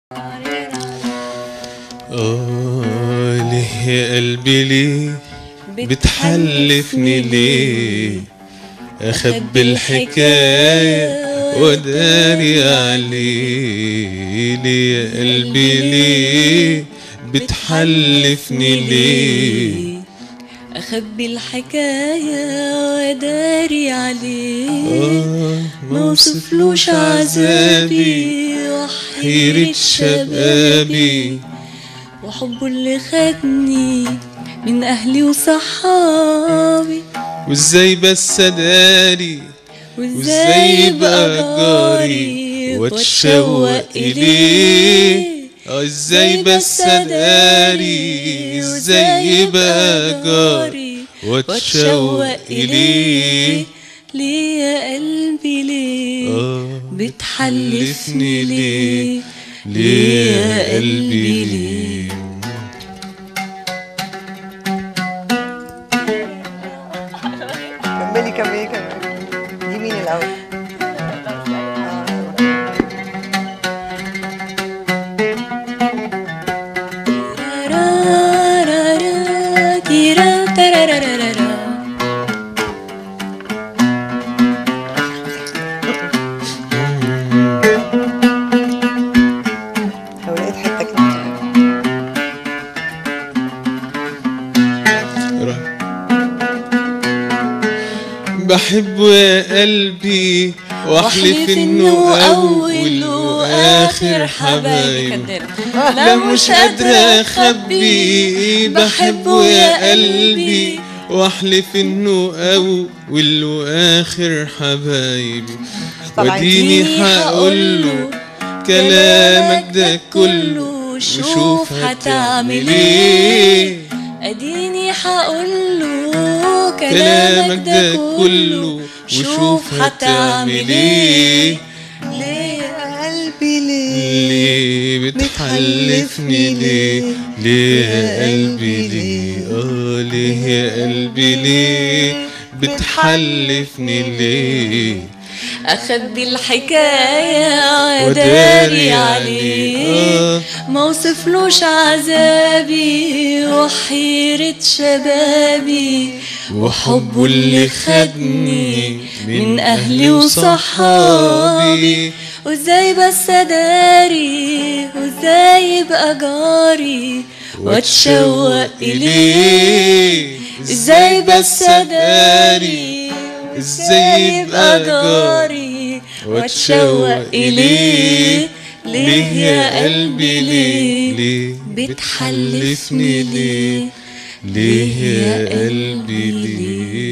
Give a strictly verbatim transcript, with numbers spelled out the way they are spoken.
آه ليه يا قلبي ليه بتحلفني ليه أخبي الحكاية وداري عليه. ليه يا قلبي ليه بتحلفني ليه أخبي الحكاية وداري عليه. آه موصفلوش عذابي وحيرة شبابي وحبه اللي خدني من أهلي وصحابي. وازاي بس أداري وازاي يبقى جاري واتشوق إليه. ازاي بس أداري ازاي يبقى جاري واتشوق إليه. ليه يا قلبي ليه آه بتحلفني ليه؟ ليه يا قلبي ليه؟ كملي كملي كملي. دي مين الأول؟ لو لقيت حتة كده بحبه يا قلبي واحلف انه اول واخر حبايب. لا مش قادرة اخبي بحبه يا قلبي واحلف انه اول واخر حبايبي. وديني هقوله كلامك ده كله شوف هتعمل ايه. اديني هقوله كلامك ده كله وشوف هتعمل ايه. ليه يا قلبي ليه ليه بتحلفني ليه؟ ليه يا قلبي ليه؟ اه ليه يا قلبي ليه بتحلفني ليه؟ أخبي الحكاية وداري عليه. موصفلوش عذابي وحيرة شبابي وحبه اللي خدني من أهلي وصحابي. وازاي بس أداري وازاي يبقى جاري واتشوق إليه. ازاي بس أداري ازاي يبقى جاري واتشوق إليه. ليه يا قلبي ليه؟ ليه بتحلفني ليه؟ ليه يا قلبي ليه؟